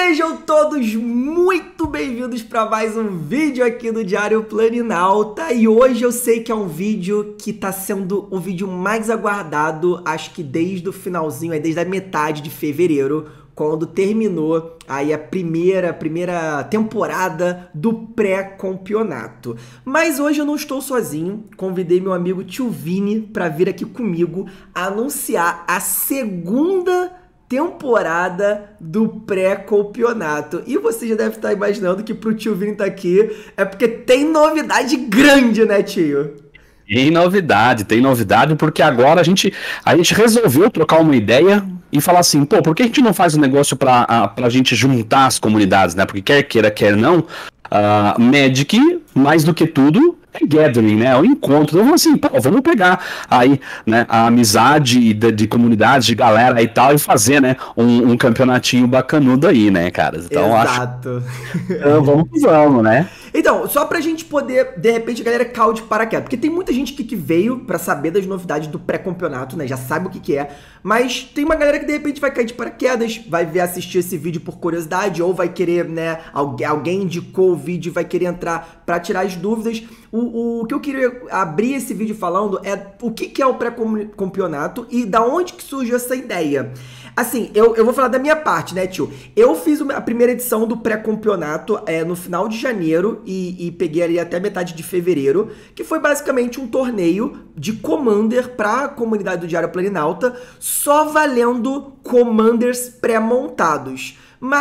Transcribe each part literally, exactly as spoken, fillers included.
Sejam todos muito bem-vindos para mais um vídeo aqui do Diário Planinalta. E hoje eu sei que é um vídeo que tá sendo o vídeo mais aguardado, acho que desde o finalzinho, aí desde a metade de fevereiro, quando terminou aí a primeira, primeira temporada do pré-campeonato. Mas hoje eu não estou sozinho, convidei meu amigo Tio Vini para vir aqui comigo anunciar a segunda temporada do pré-campeonato. E você já deve estar imaginando que pro Tio Vini tá aqui é porque tem novidade grande, né, tio? Tem novidade, tem novidade, porque agora a gente, a gente resolveu trocar uma ideia e falar assim, pô, por que a gente não faz um negócio pra, a, pra gente juntar as comunidades, né? Porque quer queira, quer não, uh, Magic, mais do que tudo, é gathering, né? É o encontro. Então, assim, pô, vamos pegar aí, né, a amizade de, de comunidades, de galera e tal, e fazer, né, um, um campeonatinho bacanudo aí, né, cara? Então, exato. Acho... Então, vamos que vamos, né? Então, só pra gente poder, de repente, a galera cair de paraquedas, porque tem muita gente que, que veio pra saber das novidades do pré-campeonato, né, já sabe o que que é, mas tem uma galera que, de repente, vai cair de paraquedas, vai ver assistir esse vídeo por curiosidade, ou vai querer, né, alguém, alguém indicou o vídeo e vai querer entrar pra tirar as dúvidas. O, o que eu queria abrir esse vídeo falando é o que, que é o pré-campeonato e da onde que surgiu essa ideia. Assim, eu, eu vou falar da minha parte, né, tio? Eu fiz a primeira edição do pré-campeonato é, no final de janeiro e, e peguei ali até metade de fevereiro, que foi basicamente um torneio de Commander para a comunidade do Diário Planinalta, só valendo Commanders pré-montados.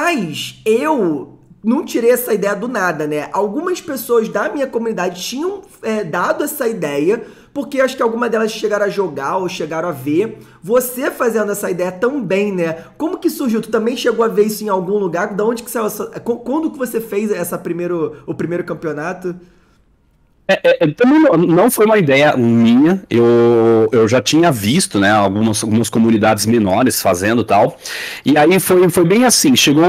Mas eu não tirei essa ideia do nada, né? Algumas pessoas da minha comunidade tinham é, dado essa ideia, porque acho que algumas delas chegaram a jogar ou chegaram a ver. Você fazendo essa ideia também, né? Como que surgiu? Tu também chegou a ver isso em algum lugar? Da onde que saiu essa... Quando que você fez essa primeiro, o primeiro campeonato? É, é, também não, não foi uma ideia minha, eu, eu já tinha visto, né, algumas, algumas comunidades menores fazendo tal, e aí foi, foi bem assim, chegou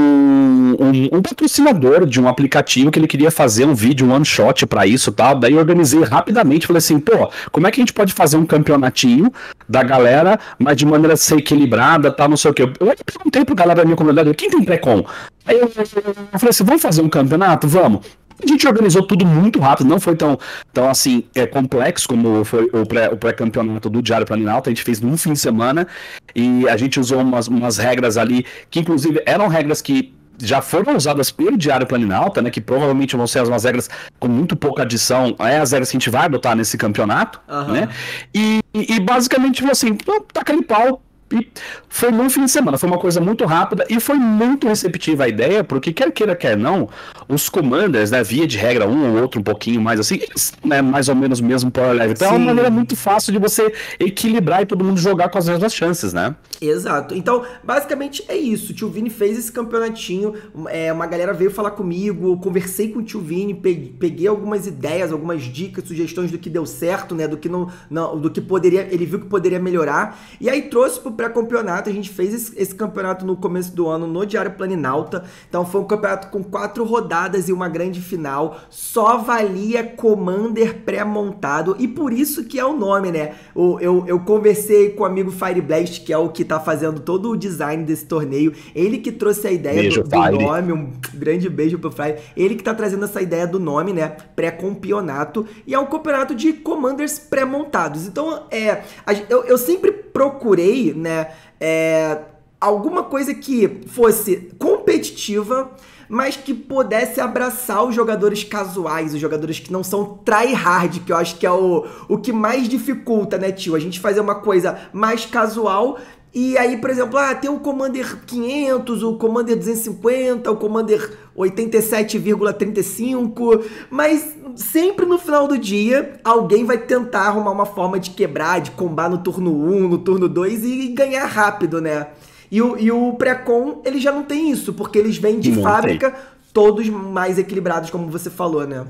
um, um, um patrocinador de um aplicativo que ele queria fazer um vídeo, um one shot pra isso tal, daí eu organizei rapidamente, falei assim, pô, como é que a gente pode fazer um campeonatinho da galera, mas de maneira a ser equilibrada, tal, não sei o que, eu perguntei pro galera da minha comunidade, quem tem pré-com? Aí eu, eu falei assim, vamos fazer um campeonato? Vamos. A gente organizou tudo muito rápido, não foi tão, tão assim, é, complexo como foi o, pré, o pré-campeonato do Diário Planinalta, a gente fez num fim de semana e a gente usou umas, umas regras ali, que inclusive eram regras que já foram usadas pelo Diário Planinalta, né, que provavelmente vão ser umas regras com muito pouca adição, é as regras que a gente vai adotar nesse campeonato, uhum. né, e, e basicamente foi assim, tá aquele pau. E foi num fim de semana, foi uma coisa muito rápida e foi muito receptiva a ideia, porque quer queira, quer não, os commanders, né, via de regra, um ou outro um pouquinho mais assim, eles, né, mais ou menos o mesmo power level. Então Sim. é uma maneira muito fácil de você equilibrar e todo mundo jogar com as mesmas chances, né? Exato. Então, basicamente é isso. O Tio Vini fez esse campeonatinho, é, uma galera veio falar comigo, conversei com o Tio Vini, peguei algumas ideias, algumas dicas, sugestões do que deu certo, né, do que não, não do que poderia, ele viu que poderia melhorar, e aí trouxe pro pré-campeonato. A gente fez esse, esse campeonato no começo do ano no Diário Planinalta, então foi um campeonato com quatro rodadas e uma grande final, só valia Commander pré-montado, e por isso que é o nome, né? O, eu, eu conversei com o amigo Fireblast, que é o que tá fazendo todo o design desse torneio, ele que trouxe a ideia beijo, do, do nome, um grande beijo pro Fire, ele que tá trazendo essa ideia do nome, né? Pré-campeonato, e é um campeonato de Commanders pré-montados. Então, é, eu, eu sempre procurei, né, é, alguma coisa que fosse competitiva, mas que pudesse abraçar os jogadores casuais, os jogadores que não são tryhard, que eu acho que é o, o que mais dificulta, né, tio? A gente fazer uma coisa mais casual. E aí, por exemplo, ah, tem o Commander quinhentos, o Commander duzentos e cinquenta, o Commander oitenta e sete vírgula trinta e cinco, mas sempre no final do dia, alguém vai tentar arrumar uma forma de quebrar, de combar no turno um, no turno dois e ganhar rápido, né? E o, e o pré-com, ele já não tem isso, porque eles vêm de não fábrica tem. Todos mais equilibrados, como você falou, né?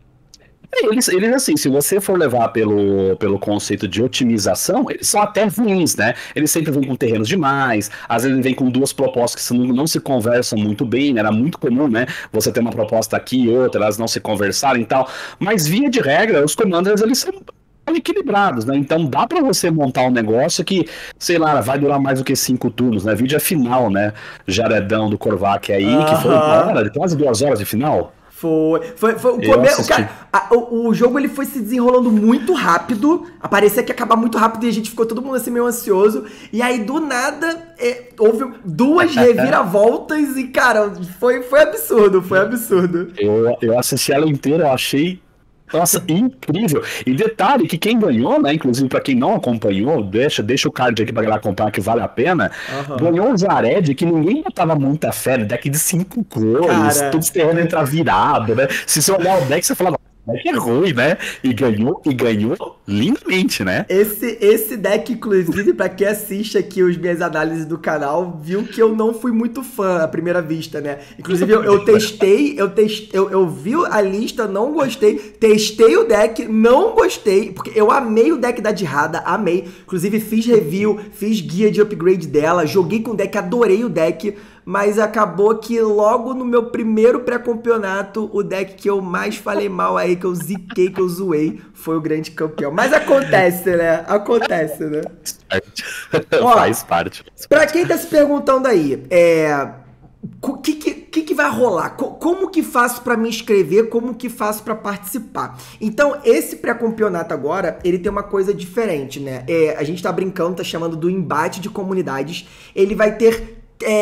Eles, eles, assim, se você for levar pelo, pelo conceito de otimização, eles são até ruins, né? Eles sempre vêm com terrenos demais, às vezes vêm com duas propostas que não, não se conversam muito bem, né? Era muito comum, né? Você ter uma proposta aqui e outra, elas não se conversarem e tal. Mas, via de regra, os commanders, eles são equilibrados, né? Então dá pra você montar um negócio que, sei lá, vai durar mais do que cinco turnos, né? Vídeo é final, né? Jaredão do Korvac aí, uh-huh. que foi uma hora, quase duas horas de final. Foi, foi, foi o começo, cara, a, o, o jogo ele foi se desenrolando muito rápido, parecia que ia acabar muito rápido e a gente ficou todo mundo assim meio ansioso, e aí do nada é, houve duas reviravoltas e, cara, foi, foi absurdo, foi absurdo. Eu, eu assisti ela inteira, eu achei... Nossa, incrível. E detalhe que quem ganhou, né, inclusive pra quem não acompanhou, deixa, deixa o card aqui pra galera acompanhar que vale a pena, uhum. ganhou o Jared, que ninguém botava muita fé, deck de cinco cores, Cara... tudo terreno entra virado, né? Se você olhar o deck, você fala, que é ruim, né? E ganhou, e ganhou lindamente, né? Esse, esse deck, inclusive, pra quem assiste aqui as minhas análises do canal, viu que eu não fui muito fã à primeira vista, né? Inclusive, eu, eu testei, eu, testei eu, eu vi a lista, não gostei, testei o deck, não gostei, porque eu amei o deck da Dirrada, amei. Inclusive, fiz review, fiz guia de upgrade dela, joguei com o deck, adorei o deck, mas acabou que logo no meu primeiro pré-campeonato, o deck que eu mais falei mal aí, que eu ziquei, que eu zoei, foi o grande campeão. Mas acontece, né? Acontece, né? Ó, faz parte. Pra quem tá se perguntando aí, é... O que, que, que vai rolar? Como que faço pra me inscrever? Como que faço pra participar? Então, esse pré-campeonato agora, ele tem uma coisa diferente, né? É, a gente tá brincando, tá chamando do embate de comunidades. Ele vai ter...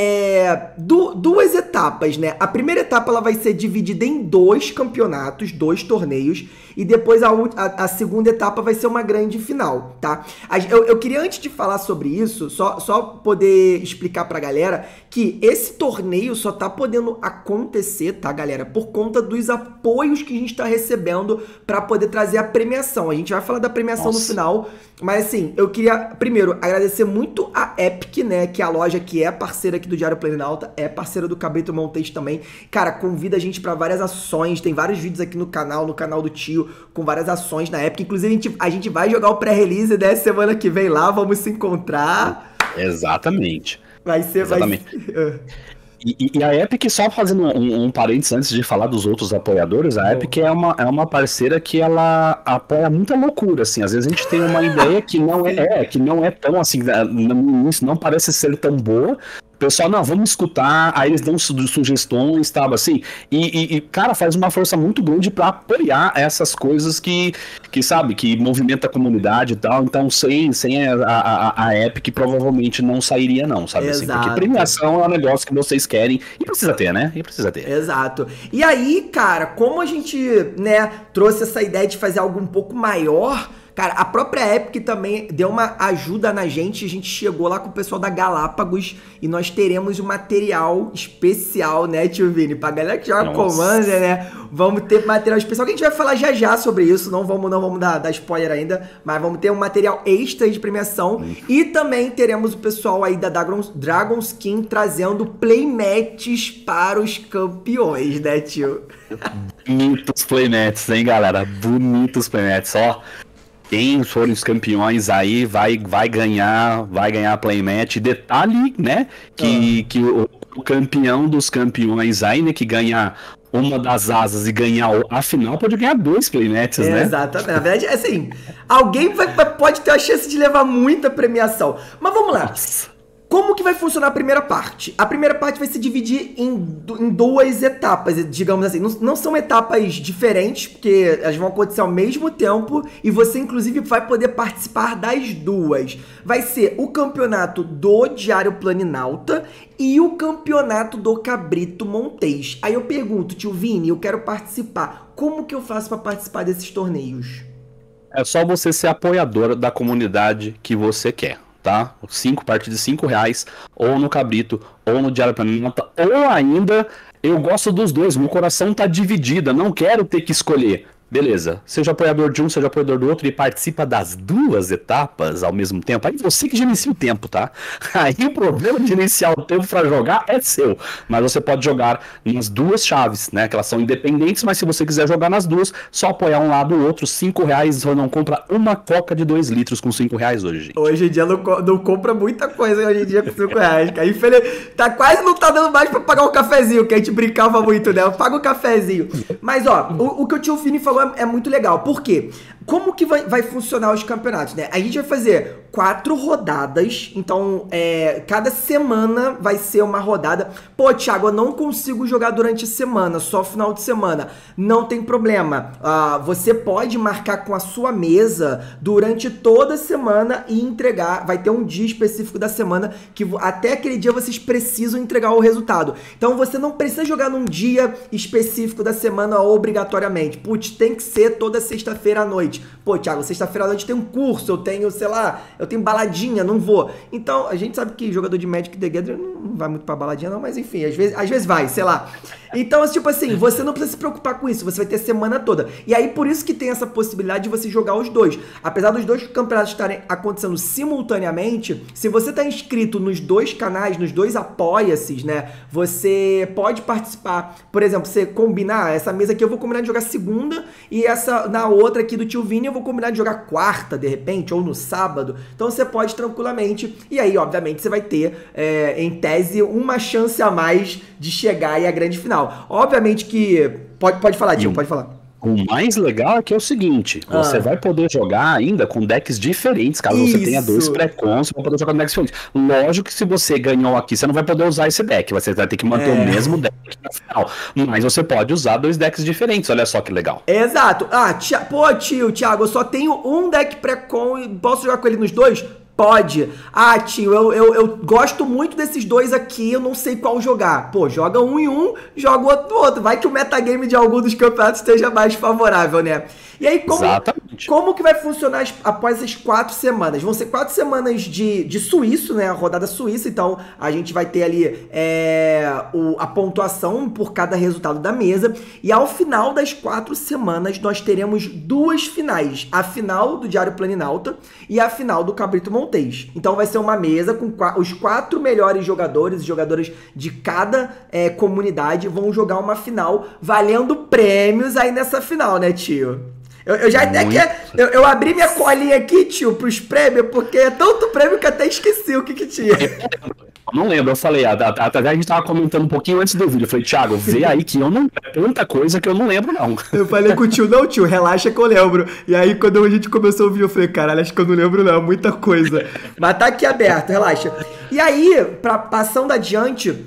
É, du duas etapas, né? A primeira etapa ela vai ser dividida em dois campeonatos, dois torneios, e depois a, a, a segunda etapa vai ser uma grande final, tá? Eu, eu queria, antes de falar sobre isso, só, só poder explicar pra galera que esse torneio só tá podendo acontecer, tá, galera? Por conta dos apoios que a gente tá recebendo pra poder trazer a premiação. A gente vai falar da premiação Nossa. no final, mas assim, eu queria, primeiro, agradecer muito a Epic, né? Que é a loja que é parceira aqui do Diário Planinauta, é parceira do Cabrito Montes também. Cara, convida a gente pra várias ações, tem vários vídeos aqui no canal, no canal do tio, com várias ações na Epic. Inclusive, a gente, a gente vai jogar o pré-release, né, semana que vem lá, vamos se encontrar. Exatamente. Vai ser... Exatamente. Vai ser... E, e a Epic, só fazendo um, um parênteses antes de falar dos outros apoiadores, a Epic é uma, é uma parceira que ela apoia muita loucura, assim, às vezes a gente tem uma ideia que não é, é que não é tão assim, isso não parece ser tão boa. O pessoal, não, vamos escutar, aí eles dão su sugestões, tal, assim, e, e, e, cara, faz uma força muito grande pra apoiar essas coisas que, que sabe, que movimenta a comunidade e tal, então sem, sem a, a, a Epic provavelmente não sairia não, sabe, assim, porque premiação é um negócio que vocês querem, e precisa ter, né, e precisa ter. Exato. E aí, cara, como a gente, né, trouxe essa ideia de fazer algo um pouco maior... Cara, a própria Epic também deu uma ajuda na gente, a gente chegou lá com o pessoal da Galápagos e nós teremos um material especial, né, tio Vini? Pra galera que joga Commander, né? Vamos ter material especial, que a gente vai falar já já sobre isso, não vamos, não vamos dar, dar spoiler ainda, mas vamos ter um material extra de premiação hum. e também teremos o pessoal aí da Dragon's, Dragon's Skin trazendo playmats para os campeões, né, tio? Bonitos playmats, hein, galera? Bonitos playmats, ó. Quem forem os campeões aí vai, vai ganhar, vai ganhar playmatch. Detalhe, né, que, ah. que o, o campeão dos campeões aí, né, que ganha uma das asas e ganhar a final, pode ganhar dois playmats, é, né? Exatamente. Na verdade, assim, alguém vai, pode ter a chance de levar muita premiação. Mas vamos lá. Nossa. Como que vai funcionar a primeira parte? A primeira parte vai se dividir em, em duas etapas, digamos assim. Não, não são etapas diferentes, porque elas vão acontecer ao mesmo tempo e você, inclusive, vai poder participar das duas. Vai ser o campeonato do Diário Planinauta e o campeonato do Cabrito Montes. Aí eu pergunto, tio Vini, eu quero participar. Como que eu faço para participar desses torneios? É só você ser apoiador da comunidade que você quer. Tá? Cinco, a partir de cinco reais, ou no Cabrito, ou no Diário Planinauta, ou ainda, eu gosto dos dois, meu coração tá dividido, não quero ter que escolher. Beleza, seja apoiador de um, seja apoiador do outro e participa das duas etapas ao mesmo tempo. Aí você que gerencia o tempo, tá? Aí o problema de gerenciar o tempo pra jogar é seu. Mas você pode jogar nas duas chaves, né? Que elas são independentes, mas se você quiser jogar nas duas, só apoiar um lado ou outro, cinco reais, você não compra uma coca de dois litros com cinco reais hoje, gente. Hoje em dia não, não compra muita coisa hoje em dia com cinco reais, cara. Infelizmente, tá quase não tá dando mais pra pagar o cafezinho, que a gente brincava muito, né? Eu pago o cafezinho. Mas, ó, o, o que o tio Vini falou Então é, é muito legal. Por quê? Como que vai, vai funcionar os campeonatos, né? A gente vai fazer quatro rodadas, então é, cada semana vai ser uma rodada. Pô, Thiago, eu não consigo jogar durante a semana, só final de semana. Não tem problema. Uh, você pode marcar com a sua mesa durante toda a semana e entregar. Vai ter um dia específico da semana que até aquele dia vocês precisam entregar o resultado. Então você não precisa jogar num dia específico da semana obrigatoriamente. Putz, tem que ser toda sexta-feira à noite. Pô, Thiago, sexta-feira à noite tem um curso, eu tenho, sei lá, eu tenho baladinha, não vou. Então, a gente sabe que jogador de Magic the Gathering não vai muito pra baladinha não, mas enfim, às vezes, às vezes vai, sei lá. Então, tipo assim, você não precisa se preocupar com isso, você vai ter a semana toda. E aí, por isso que tem essa possibilidade de você jogar os dois. Apesar dos dois campeonatos estarem acontecendo simultaneamente, se você tá inscrito nos dois canais, nos dois apoia-se, né, você pode participar. Por exemplo, você combinar, essa mesa aqui eu vou combinar de jogar segunda e essa na outra aqui do Tio Vini eu vou combinar de jogar quarta, de repente, ou no sábado. Então você pode tranquilamente. E aí, obviamente, você vai ter, é, em tese, uma chance a mais de chegar aí à grande final. Obviamente que... Pode, pode falar, Tio, pode falar. O mais legal é que é o seguinte, ah. você vai poder jogar ainda com decks diferentes, caso Isso. você tenha dois pré-cons, você vai poder jogar com decks diferentes. Lógico que se você ganhou aqui, você não vai poder usar esse deck, você vai ter que manter é. o mesmo deck na final. Mas você pode usar dois decks diferentes, olha só que legal. Exato. Ah, tia, pô, tio, Thiago, eu só tenho um deck pré-con e posso jogar com ele nos dois? Pode. Ah, tio, eu, eu, eu gosto muito desses dois aqui, eu não sei qual jogar. Pô, joga um em um, joga o outro no outro. Vai que o metagame de algum dos campeonatos esteja mais favorável, né? E aí, como, como que vai funcionar após as quatro semanas? Vão ser quatro semanas de, de suíço, né? A rodada suíça, então a gente vai ter ali é, o, a pontuação por cada resultado da mesa. E ao final das quatro semanas, nós teremos duas finais. A final do Diário Planinauta e a final do Cabrito Montes. Então vai ser uma mesa com os quatro melhores jogadores e jogadoras de cada é, comunidade vão jogar uma final valendo prêmios aí nessa final, né, tio? Eu, eu já até quer, eu, eu abri minha colinha aqui, tio, pros prêmios, porque é tanto prêmio que até esqueci o que que tinha. Não lembro, eu falei, até a, a, a gente tava comentando um pouquinho antes do vídeo, eu falei, Thiago, vê aí que eu não, é tanta coisa que eu não lembro não. Eu falei com o tio, não tio, relaxa que eu lembro. E aí quando a gente começou o vídeo, eu falei, caralho, acho que eu não lembro não, muita coisa. Mas tá aqui aberto, relaxa. E aí, pra, passando adiante...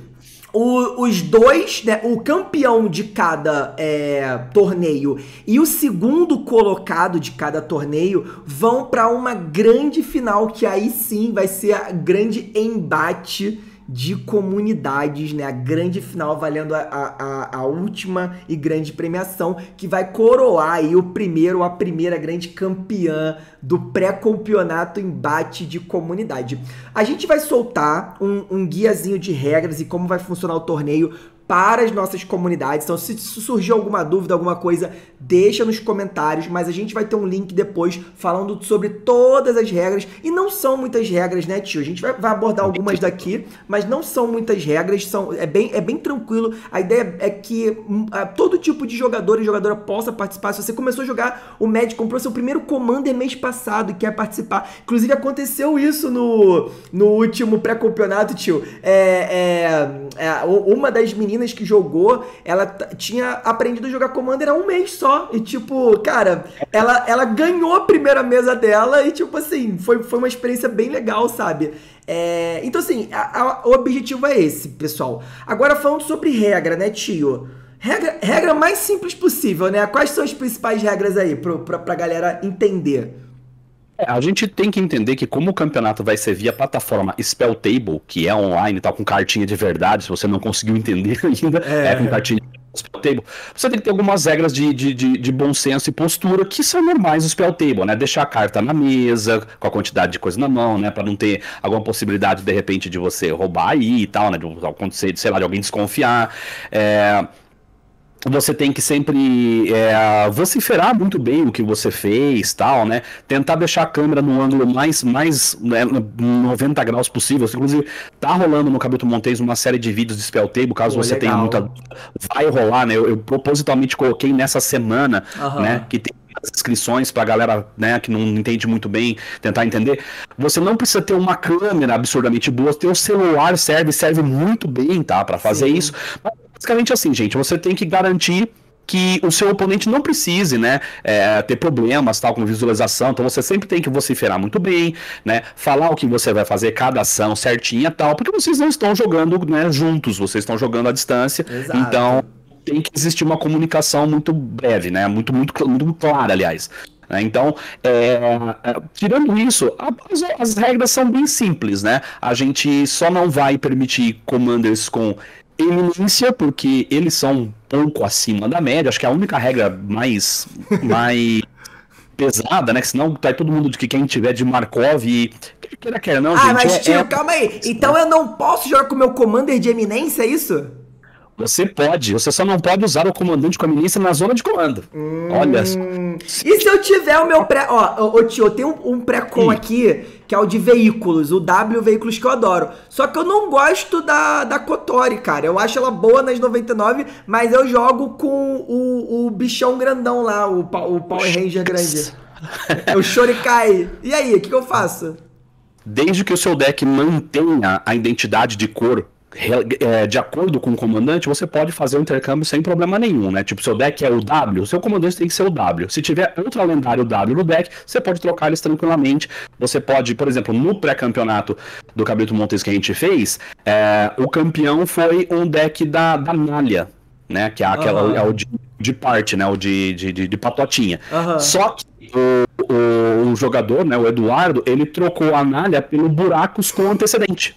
O, os dois, né, o campeão de cada é, torneio e o segundo colocado de cada torneio vão para uma grande final, que aí sim vai ser a grande embate de comunidades, né? A grande final valendo a, a, a última e grande premiação, que vai coroar aí o primeiro, a primeira grande campeã do pré-campeonato embate de comunidade. A gente vai soltar um, um guiazinho de regras e como vai funcionar o torneio para as nossas comunidades. Então, se surgir alguma dúvida, alguma coisa, deixa nos comentários, mas a gente vai ter um link depois falando sobre todas as regras, e não são muitas regras, né, tio? A gente vai, vai abordar algumas daqui, mas não são muitas regras, são, é, bem, é bem tranquilo. A ideia é que um, todo tipo de jogador e jogadora possa participar. Se você começou a jogar o Magic, comprou seu primeiro Commander mês passado e quer participar, inclusive aconteceu isso no, no último pré-campeonato, tio. É, é, é, uma das meninas que jogou, ela tinha aprendido a jogar Commander há um mês só. E tipo, cara, ela, ela ganhou a primeira mesa dela e tipo assim, foi, foi uma experiência bem legal, sabe? É, então assim, a, a, o objetivo é esse, pessoal. Agora falando sobre regra, né, tio? Regra, regra mais simples possível, né? Quais são as principais regras aí pro, pra, pra galera entender? É, a gente tem que entender que como o campeonato vai ser via plataforma Spell Table, que é online, tá com cartinha de verdade, se você não conseguiu entender ainda, é, é com cartinha de Spell Table, você tem que ter algumas regras de, de, de, de bom senso e postura que são normais no Spell Table, né? Deixar a carta na mesa, com a quantidade de coisa na mão, né? Pra não ter alguma possibilidade, de repente, de você roubar aí e tal, né? De acontecer, sei lá, de alguém desconfiar. É... Você tem que sempre é, vociferar muito bem o que você fez, tal, né? Tentar deixar a câmera no ângulo mais, mais né, noventa graus possível. Inclusive, tá rolando no Cabrito Montes uma série de vídeos de Spell Table, caso Pô, você legal. tenha muita... Vai rolar, né? Eu, eu propositalmente coloquei nessa semana, uhum. né? Que tem as inscrições pra galera, né, que não entende muito bem, tentar entender. Você não precisa ter uma câmera absurdamente boa, ter o celular serve, serve muito bem, tá? Pra fazer Sim. isso. Mas, basicamente assim, gente, você tem que garantir que o seu oponente não precise, né, é, ter problemas, tal, com visualização, então você sempre tem que vociferar muito bem, né, falar o que você vai fazer, cada ação certinha, tal, porque vocês não estão jogando, né, juntos, vocês estão jogando à distância, Exato. Então tem que existir uma comunicação muito breve, né, muito, muito, muito clara, aliás. Então, é, tirando isso, as, as regras são bem simples, né, a gente só não vai permitir commanders com eminência, porque eles são um pouco acima da média. Acho que é a única regra mais, mais pesada, né? Que senão tá todo mundo de que quem tiver de Markov e... Quer quer não, ah, gente, mas é, tio, é... calma aí. Então eu não posso jogar com o meu commander de eminência, é isso? Você pode, você só não pode usar o comandante com eminência na zona de comando. Hum... Olha. E se eu tiver o meu pré... Ó, ô, tio, eu tenho um, um pré-com aqui, que é o de veículos, o W Veículos, que eu adoro. Só que eu não gosto da, da Kotori, cara. Eu acho ela boa nas noventa e nove, mas eu jogo com o, o bichão grandão lá, o, o Power Ranger grande. O Shorikai. E aí, o que, que eu faço? Desde que o seu deck mantenha a identidade de cor de acordo com o comandante, você pode fazer o intercâmbio sem problema nenhum, né? Tipo, seu deck é o W, seu comandante tem que ser o W. Se tiver outro lendário W no deck, você pode trocar eles tranquilamente. Você pode, por exemplo, no pré-campeonato do Cabrito Montes que a gente fez, é, o campeão foi um deck da, da Nália, né? Que é, aquela, uhum. é o de, de parte, né? O de, de, de, de patotinha. Uhum. Só que o, o, o jogador, né? O Eduardo, ele trocou a Nália pelo Buracos com antecedente.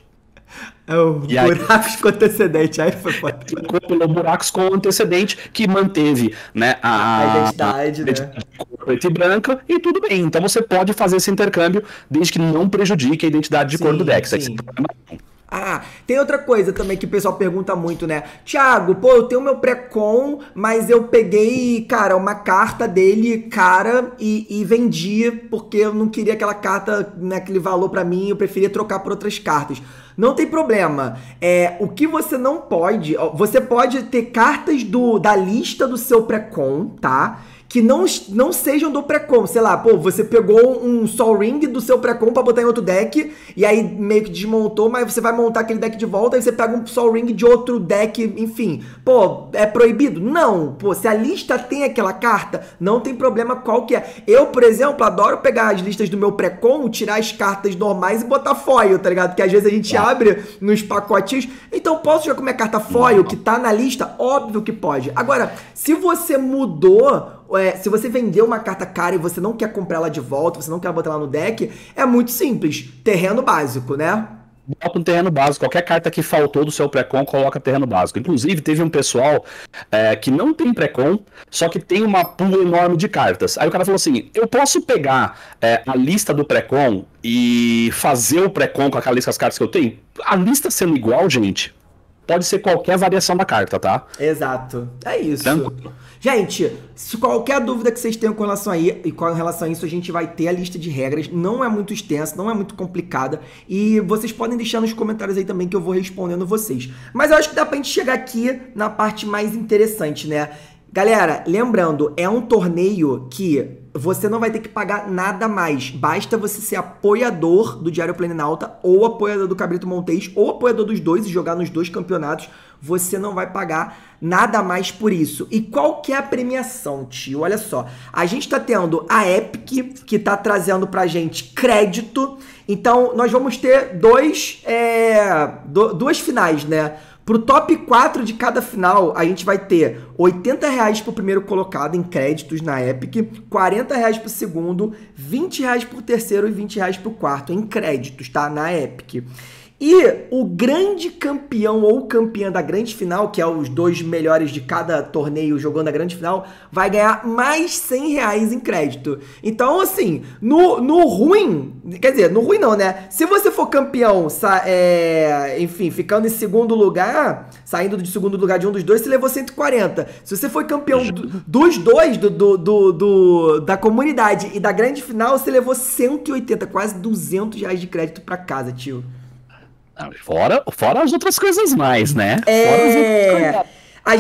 É o e buracos aí, com antecedente, aí foi foda. Pelo buracos com antecedente, que manteve, né, a, a identidade, a, né? A preta e branca, e tudo bem. Então você pode fazer esse intercâmbio desde que não prejudique a identidade de sim, cor do deck. Sim. Sem problema nenhum. Ah, tem outra coisa também que o pessoal pergunta muito, né? Thiago, pô, eu tenho meu pré-com, mas eu peguei, cara, uma carta dele cara e, e vendi porque eu não queria aquela carta naquele valor pra mim, eu preferia trocar por outras cartas. Não tem problema. É, o que você não pode... Você pode ter cartas do, da lista do seu pré-com, tá? Que não, não sejam do pré-com. Sei lá, pô, você pegou um Sol Ring do seu pré-com pra botar em outro deck, e aí meio que desmontou, mas você vai montar aquele deck de volta, aí você pega um Sol Ring de outro deck, enfim. Pô, é proibido? Não. Pô, se a lista tem aquela carta, não tem problema qual que é. Eu, por exemplo, adoro pegar as listas do meu pré-com, tirar as cartas normais e botar foil, tá ligado? Porque às vezes a gente ah. abre nos pacotinhos. Então, posso jogar com minha carta foil, que tá na lista? Óbvio que pode. Agora, se você mudou... É, se você vendeu uma carta cara e você não quer comprar ela de volta, você não quer botar ela no deck, é muito simples. Terreno básico, né? Bota um terreno básico. Qualquer carta que faltou do seu pré-com, coloca terreno básico. Inclusive, teve um pessoal é, que não tem pré-com, só que tem uma pool enorme de cartas. Aí o cara falou assim, eu posso pegar é, a lista do pré-com e fazer o pré-com com aquela lista das cartas que eu tenho? A lista sendo igual, gente, pode ser qualquer variação da carta, tá? Exato. É isso. Tranquilo. Gente, se qualquer dúvida que vocês tenham com relação a, e com relação a isso, a gente vai ter a lista de regras. Não é muito extensa, não é muito complicada. E vocês podem deixar nos comentários aí também que eu vou respondendo vocês. Mas eu acho que dá pra gente chegar aqui na parte mais interessante, né? Galera, lembrando, é um torneio que você não vai ter que pagar nada mais. Basta você ser apoiador do Diário Planinauta, ou apoiador do Cabrito Montes, ou apoiador dos dois e jogar nos dois campeonatos. Você não vai pagar nada mais por isso. E qual que é a premiação, tio? Olha só, a gente tá tendo a Epic, que tá trazendo pra gente crédito. Então, nós vamos ter dois, é, do, duas finais, né? Pro top quatro de cada final, a gente vai ter oitenta reais pro primeiro colocado em créditos na Epic, quarenta reais pro segundo, vinte reais pro terceiro e vinte reais pro quarto em créditos, tá? Na Epic. E o grande campeão ou campeã da grande final, que é os dois melhores de cada torneio jogando a grande final, vai ganhar mais cem reais em crédito. Então, assim, no, no ruim, quer dizer, no ruim não, né? Se você for campeão, é, enfim, ficando em segundo lugar, saindo de segundo lugar de um dos dois, você levou cento e quarenta. Se você foi campeão do, dos dois, do, do, do, do, da comunidade e da grande final, você levou cento e oitenta, quase duzentos reais de crédito pra casa, tio. Fora, fora as outras coisas mais, né? É, a gente...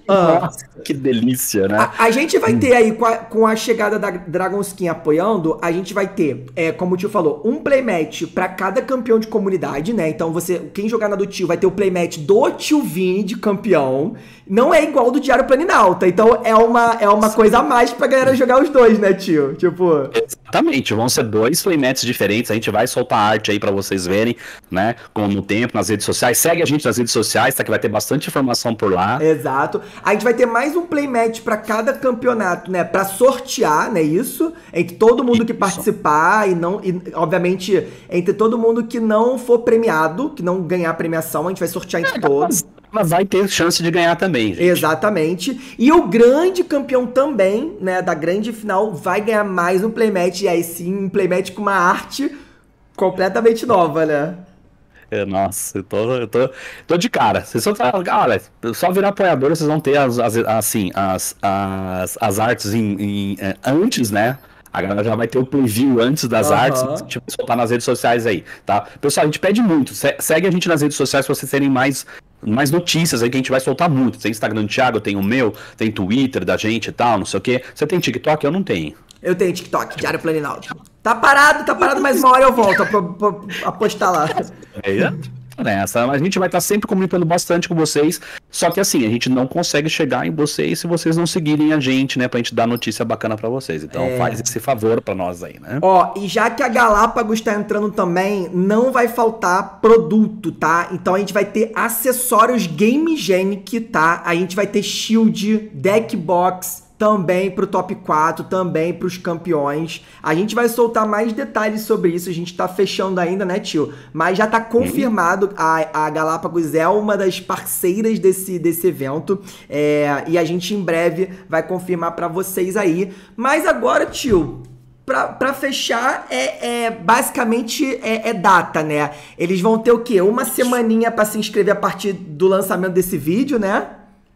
Ah, Nossa, que delícia, né? A, a gente vai ter aí, com a, com a chegada da Dragon Skin apoiando, a gente vai ter, é, como o tio falou, um playmatch pra cada campeão de comunidade, né? Então você, quem jogar na do tio vai ter o playmatch do tio Vini de campeão. Não é igual do Diário Planinalta. Então é uma, é uma coisa a mais pra galera jogar os dois, né, tio? Tipo... Exatamente, vão ser dois playmatches diferentes, a gente vai soltar arte aí pra vocês verem, né, com no tempo, nas redes sociais, segue a gente nas redes sociais, tá, que vai ter bastante informação por lá. Exato, a gente vai ter mais um playmatch pra cada campeonato, né, pra sortear, né, isso, entre todo mundo que Isso. participar e não, e, obviamente, entre todo mundo que não for premiado, que não ganhar premiação, a gente vai sortear entre todos. Mas vai ter chance de ganhar também, gente. Exatamente. E o grande campeão também, né, da grande final, vai ganhar mais um playmatch. E aí sim, um playmatch com uma arte completamente nova, né? É, nossa, eu tô, eu tô, tô de cara. Vocês só, olha, só virar apoiador, vocês vão ter as, as, assim, as, as, as artes em, em, é, antes, né? A galera já vai ter o preview antes das Aham. artes, a gente vai soltar nas redes sociais aí, tá? Pessoal, a gente pede muito, se- segue a gente nas redes sociais pra vocês terem mais, mais notícias aí que a gente vai soltar muito. Tem Instagram do Thiago, tem o meu, tem Twitter da gente e tal, não sei o quê. Você tem TikTok? Eu não tenho. Eu tenho TikTok, Diário Planinalto. Tá parado, tá parado, mas uma hora eu volto a, po- po- a postar lá. É, nessa, a gente vai estar sempre comunicando bastante com vocês, só que assim, a gente não consegue chegar em vocês se vocês não seguirem a gente, né, pra gente dar notícia bacana pra vocês. Então É. faz esse favor pra nós aí, né? Ó, e já que a Galápagos tá entrando também, não vai faltar produto, tá? Então a gente vai ter acessórios Game Genic, tá? A gente vai ter shield, deck box, também pro top quatro, também pros campeões. A gente vai soltar mais detalhes sobre isso, a gente tá fechando ainda, né, tio? Mas já tá confirmado, a, a Galápagos é uma das parceiras desse, desse evento, é, e a gente em breve vai confirmar pra vocês aí. Mas agora, tio... Pra, pra fechar, é, é basicamente é, é data, né? Eles vão ter o quê? Uma semaninha pra se inscrever a partir do lançamento desse vídeo, né?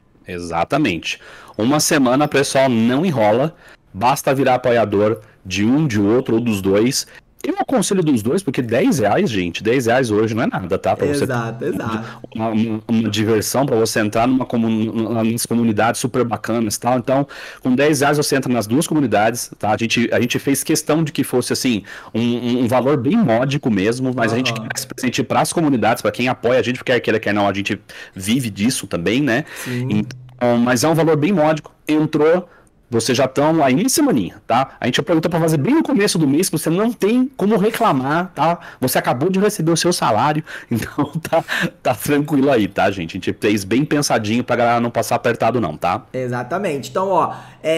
Exatamente. Uma semana, pessoal, não enrola. Basta virar apoiador de um, de outro ou dos dois. Eu aconselho dos dois, porque dez reais, gente, dez reais hoje não é nada, tá? Pra você Exato, exato. Uma, uma, uma diversão, pra você entrar numa comun, nas comunidades super bacanas e tal. Então, com dez reais você entra nas duas comunidades, tá? A gente, a gente fez questão de que fosse, assim, um, um valor bem módico mesmo, mas Aham. a gente quer se presente pras comunidades, pra quem apoia a gente, porque quer queira, quer não, a gente vive disso também, né? Sim. Então, mas é um valor bem módico. Entrou, vocês já estão aí em semaninha, tá? A gente pergunta para fazer bem no começo do mês, que você não tem como reclamar, tá? Você acabou de receber o seu salário, então tá, tá tranquilo aí, tá, gente? A gente fez bem pensadinho pra galera não passar apertado não, tá? Exatamente. Então, ó,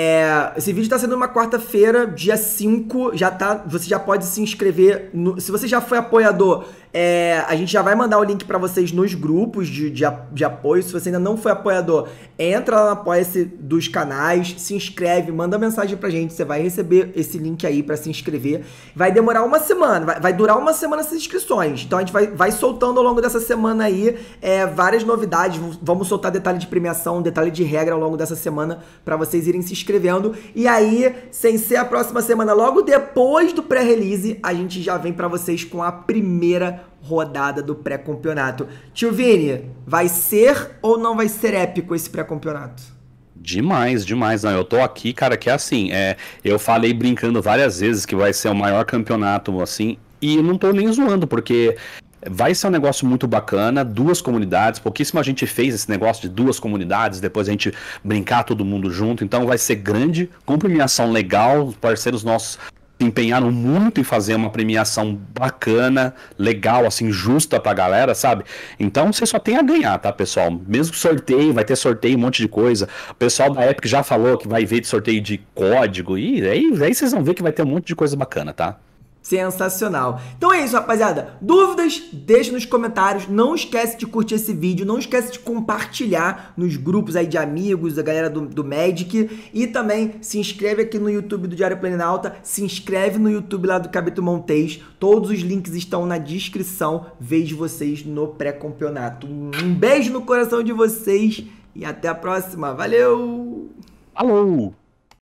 é, esse vídeo tá sendo uma quarta-feira, dia cinco, já tá, você já pode se inscrever, no, se você já foi apoiador, é, a gente já vai mandar o link pra vocês nos grupos de, de, a- de apoio. Se você ainda não foi apoiador, entra lá no Apoia-se dos canais, se inscreve, manda mensagem pra gente, você vai receber esse link aí pra se inscrever. Vai demorar uma semana, vai, vai durar uma semana essas inscrições, então a gente vai, vai soltando ao longo dessa semana aí é, várias novidades, vamos soltar detalhe de premiação, detalhe de regra ao longo dessa semana pra vocês irem se inscrevendo. E aí, sem ser a próxima semana, logo depois do pré-release, a gente já vem pra vocês com a primeira rodada do pré-campeonato. Tio Vini, vai ser ou não vai ser épico esse pré-campeonato? Demais, demais. Não, eu tô aqui, cara, que é assim, é, eu falei brincando várias vezes que vai ser o maior campeonato, assim, e eu não tô nem zoando, porque vai ser um negócio muito bacana, duas comunidades, pouquíssima gente fez esse negócio de duas comunidades, depois a gente brincar todo mundo junto, então vai ser grande, com premiação legal, os parceiros nossos se empenharam muito em fazer uma premiação bacana, legal, assim, justa pra galera, sabe? Então você só tem a ganhar, tá, pessoal? Mesmo sorteio, vai ter sorteio, um monte de coisa. O pessoal da Epic já falou que vai ver de sorteio de código, e aí, aí vocês vão ver que vai ter um monte de coisa bacana, tá? Sensacional. Então é isso, rapaziada. Dúvidas? Deixa nos comentários. Não esquece de curtir esse vídeo. Não esquece de compartilhar nos grupos aí de amigos, da galera do, do Magic. E também se inscreve aqui no YouTube do Diário Planinalta. Se inscreve no YouTube lá do Cabito Montes. Todos os links estão na descrição. Vejo vocês no pré-campeonato. Um beijo no coração de vocês e até a próxima. Valeu! Falou!